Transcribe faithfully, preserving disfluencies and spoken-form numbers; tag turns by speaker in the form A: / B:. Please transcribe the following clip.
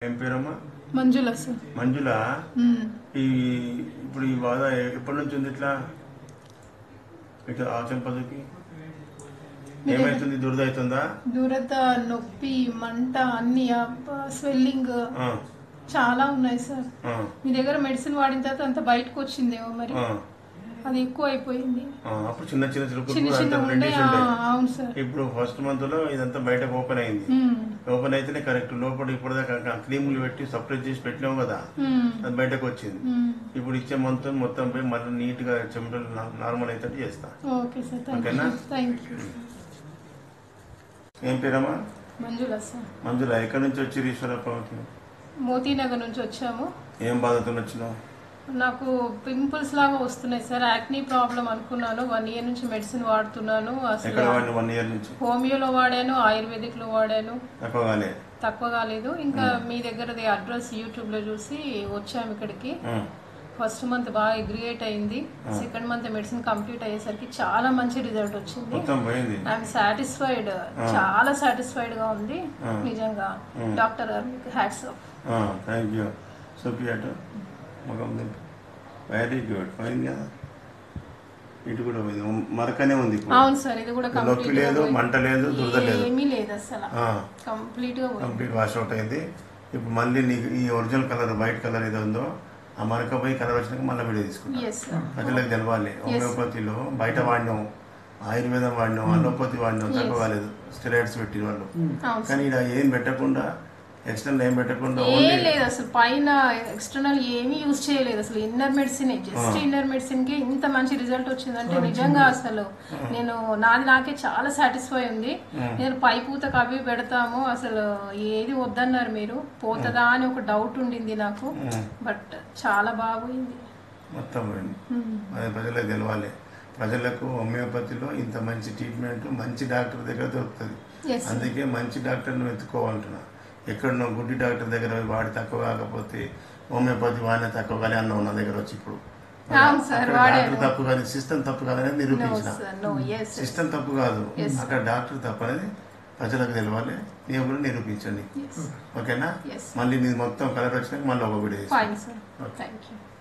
A: ఏం పేరమ్మా?
B: మంజుల సార్.
A: మంజుల, ఈ ఇప్పుడు ఈ బాధ ఎప్పటి నుంచి ఉంది? ఇట్లా ఇట్లా ఆ చెంపదుకి ఏమైతుంది? దురద అవుతుందా?
B: దురద, నొప్పి, మంట, అన్ని స్వెల్లింగ్ చాలా ఉన్నాయి సార్. మీ దగ్గర మెడిసిన్ వాడిన తర్వాత అంత బయటకు వచ్చిందేమో, మరి అది ఎక్కువ అయిపోయింది.
A: అప్పుడు చిన్న చిన్న
B: చిన్న చిన్న ఉండే. అవును సార్.
A: ఇప్పుడు ఫస్ట్ మంత్ లో ఇదంతా బయటకు ఓపెన్ అయింది. ఓపెన్ అయితేనే కరెక్ట్. లోపల ఇప్పుడు దాకా క్రీములు పెట్టి సపరేట్ చేసి పెట్టినాం కదా, అది బయటకు వచ్చింది. ఇప్పుడు ఇచ్చే మంత్ మొత్తం పోయి మళ్ళీ నీట్ గా చెమటలు నార్మల్ అయితే చేస్తా. ఓకేనా? ఏం పేరమ్మా?
B: మంజుల సార్.
A: మంజుల, ఎక్కడి నుంచి వచ్చి ఈశ్వరప్పకి?
B: మోతీనగర్ నుంచి వచ్చాము.
A: ఏం బాధతో వచ్చినావు?
B: నాకు పింపుల్స్ లాగా వస్తున్నాయి సార్. యాక్నీ ప్రాబ్లం అనుకున్నాను. వన్ ఇయర్ నుంచి మెడిసిన్ వాడుతున్నాను. అసలు
A: వన్ ఇయర్ నుంచి
B: హోమియోలో వాడాను, ఆయుర్వేదిక్ లో వాడాను, తక్కువ కాలేదు. ఇంకా మీ దగ్గరది అడ్రస్ యూట్యూబ్ లో చూసి వచ్చాము ఇక్కడికి. ఫస్ట్ మంత్ బాగా అగ్రియేట్ అయింది. సెకండ్ మంత్ మెడిసిన్ కంప్లీట్ అయ్యేసరికి చాలా మంచి రిజల్ట్ వచ్చింది. ఐఎమ్ సాటిస్ఫైడ్, చాలా సాటిస్ఫైడ్ గా ఉంది నిజంగా. డాక్టర్ గారు hats off.
A: Thank you. Very good. పోయింది కదా, ఇటు కూడా పోయింది. మరకనే ఉంది.
B: అవును సార్, ఇది కూడా
A: నొప్పి లేదు, మంట లేదు, దురద లేదు,
B: ఏమీ లేదు అసలు. కంప్లీట్ గా
A: కంప్లీట్ వాష్ అవుట్ అయింది. ఇప్పుడు మళ్ళీ నీకు ఈ ఒరిజినల్ కలర్ వైట్ కలర్ ఏదో ఉందో ఆ మరక పోయి కలర్ వచ్చినాక మళ్ళీ వీడియో తీసుకుంటాం. ప్రజలకు తెలవాలి. హోమియోపతిలో బయట వాడినాం, ఆయుర్వేదం వాడినాం, అలోపతి వాడినాం, తక్కువ కాలేదు. స్టెరాయిడ్స్ పెట్టిన వాళ్ళు. కానీ ఇక్కడ ఏం పెట్టకుండా, ఎక్స్టర్నల్ ఏం పెట్టకుండా
B: ఏం లేదు అసలు. పైన ఎక్స్టర్నల్ ఏమీ యూజ్ చేయలేదు అసలు. Inner medicine, just inner medicine కి ఇంత మంచి రిజల్ట్ వచ్చిందంటే నిజంగా అసలు నేను నాది నాకే చాలా సాటిస్ఫై ఉంది. నేను పై పూతకు అవి పెడతాము, అసలు ఏది వద్దన్నారు మీరు, పోతుందా అని ఒక డౌట్ ఉండింది నాకు. బట్ చాలా బాగుంది
A: మొత్తం. అది ప్రజలకు తెలవాలి. ప్రజలకు హోమియోపతిలో ఇంత మంచి ట్రీట్మెంట్ మంచి డాక్టర్ దగ్గర దొరుకుతుంది. అందుకే మంచి డాక్టర్ను వెతుక్కోవాలంటున్నా. ఎక్కడనో గుడ్డి డాక్టర్ దగ్గర వాడి తక్కువ కాకపోతే హోమియోపతి వాడిన తక్కువ కానీ అన్న నా దగ్గర వచ్చి ఇప్పుడు డాక్టర్ తప్పు కాదు, సిస్టమ్ తప్పు కాదనేది నిరూపించిన. సిస్టమ్ తప్పు కాదు, అక్కడ డాక్టర్ తప్పు అనేది ప్రజలకు తెలవాలి. నేను కూడా నిరూపించండి. ఓకేనా? మళ్ళీ మీరు మొత్తం కలర్ వచ్చినాక మళ్ళీ ఒక వీడియో.